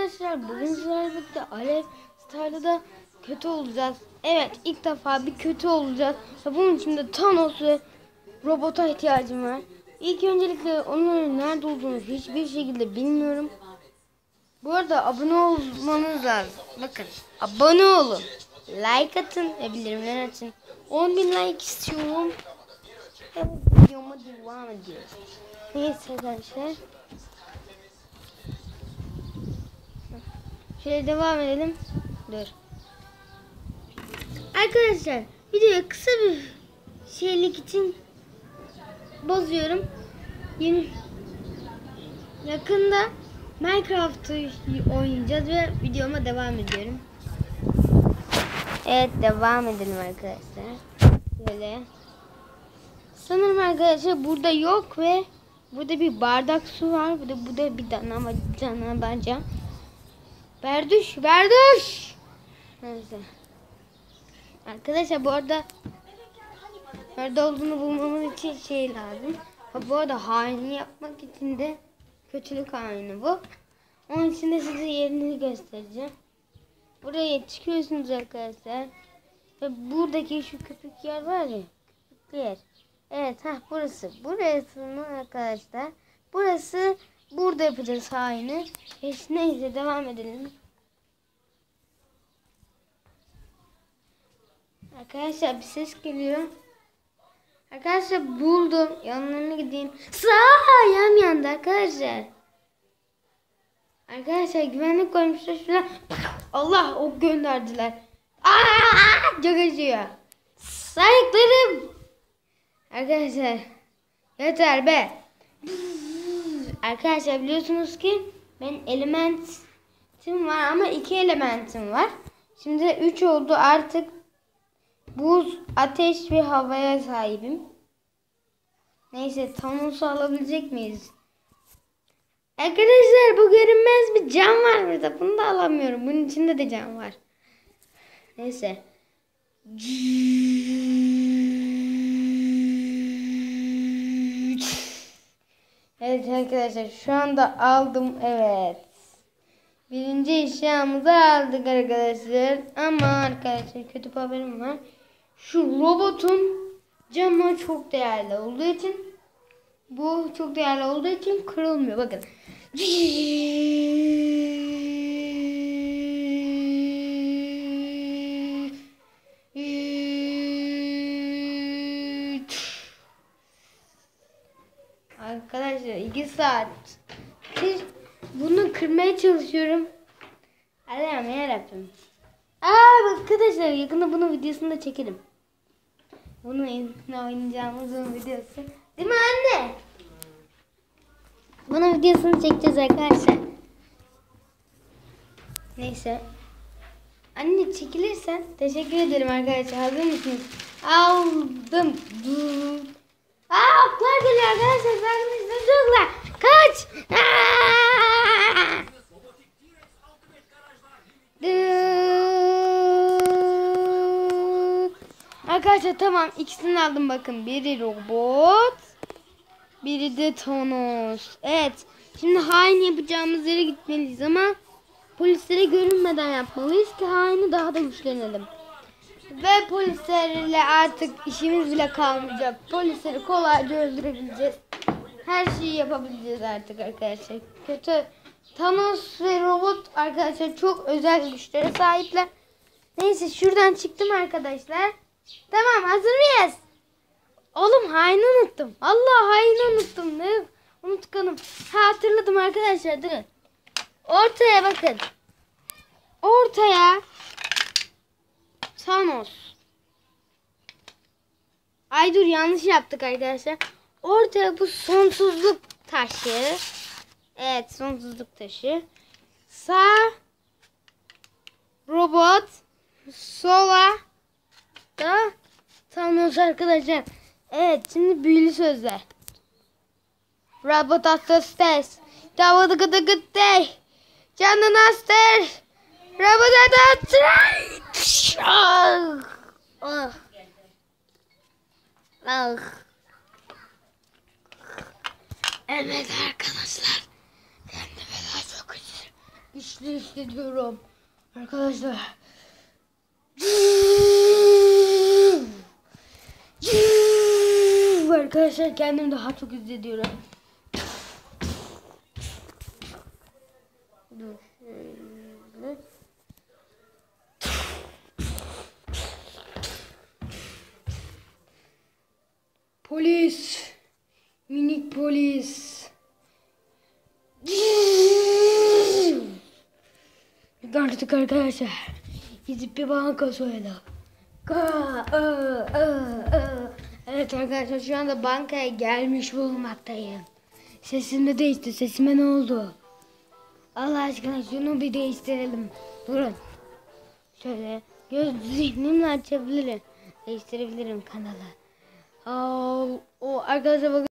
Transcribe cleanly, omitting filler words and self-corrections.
arkadaşlar, bugün sizlerle birlikte Alev Star'da kötü olacağız. Evet, ilk defa bir kötü olacağız. Ve bunun için de Thanos ve robota ihtiyacım var. İlk öncelikle onların nerede olduğunu hiçbir şekilde bilmiyorum. Bu arada abone olmanız lazım. Bakın, abone olun, like atın ve bildirimleri açın. 10.000 like istiyorum. Evet, videoma devam ediyoruz. Neyse arkadaşlar, şöyle devam edelim. Dur. Arkadaşlar, videoya kısa bir şeylik için bozuyorum. Yakında Minecraft'ı oynayacağız ve videoma devam ediyorum. Evet, devam edelim arkadaşlar. Böyle. Sanırım arkadaşlar burada yok ve burada bir bardak su var. Burada bir tane bence. Berduş. Neyse. Arkadaşlar, bu arada nerede olduğunu bulmamız için şey lazım. Bu arada haini yapmak için de kötülük haini bu. Onun için de size yerini göstereceğim. Buraya çıkıyorsunuz arkadaşlar. Ve buradaki şu köpük yer var ya. Köpüklü yer. Evet, burası. Burası mı arkadaşlar? Burası. Burada yapacağız haini. Neyse, devam edelim. Arkadaşlar, bir ses geliyor. Arkadaşlar, buldum. Yanlarına gideyim. Ayağım yandı arkadaşlar. Arkadaşlar, güvenlik koymuşlar şuraya. Allah, ok gönderdiler. Çok acıyor. Sayıklarım. Arkadaşlar, yeter be. Arkadaşlar, biliyorsunuz ki ben elementim var ama 2 elementim var. Şimdi 3 oldu artık. Buz, ateş ve havaya sahibim. Neyse, Thanos'u alabilecek miyiz? Arkadaşlar, bu görünmez bir cam var burada. Bunu da alamıyorum. Bunun içinde de cam var. Neyse. Evet arkadaşlar, şu anda aldım. Evet. Birinci eşyamızı aldık arkadaşlar. Ama arkadaşlar, kötü bir haberim var. Şu robotun camı çok değerli olduğu için, bu çok değerli olduğu için kırılmıyor. Bakın. Arkadaşlar, 2 saat bunu kırmaya çalışıyorum. Allah'ım yarabbim. Arkadaşlar, yakında bunun videosunu da çekelim. Bunu oynayacağımızın videosu. Değil mi anne? Bunun videosunu çekeceğiz arkadaşlar. Neyse. Anne, çekilirsen teşekkür ederim arkadaşlar. Hazır mısınız? Aldım. Oklar geliyor arkadaşlar. Sakın çocuklar. Kaç. Arkadaşlar, tamam, ikisini aldım, bakın. Biri robot, biri de Thanos. Evet, şimdi hain yapacağımız yere gitmeliyiz ama polislere görünmeden yapmalıyız ki haini daha da güçlenelim. Ve polislerle artık işimiz bile kalmayacak. Polisleri kolayca öldürebileceğiz. Her şeyi yapabileceğiz artık arkadaşlar. Kötü Thanos ve robot arkadaşlar çok özel güçlere sahipler. Neyse, şuradan çıktım arkadaşlar. Tamam, hazır mıyız? Oğlum, haini unuttum. Allah, haini unuttum. Ne unutkanım. Hatırladım arkadaşlar, durun. Ortaya bakın. Ortaya Thanos. Ay dur, yanlış yaptık arkadaşlar. Ortaya bu sonsuzluk taşı. Evet, sonsuzluk taşı. Sağ robot, sola da Thanos arkadaşlar. Evet, şimdi büyülü sözler. Robot at the stairs. Davul gıdı gıdı day. Canın aster. Robot at the stairs. Evet arkadaşlar. Kendime daha çok güçlü hissediyorum. Arkadaşlar. Arkadaşlar kendimi daha çok hissediyorum. Dur şöyle. Polis. Minik polis. Artık arkadaşlar. Gidip bir banka soyalım. Evet arkadaşlar şu anda bankaya gelmiş bulunmaktayım. Sesim de değişti. Sesime ne oldu? Allah aşkına şunu bir değiştirelim. Durun. Şöyle zihnimle açabilirim. Değiştirebilirim kanalı. O arkadaşlar bakın.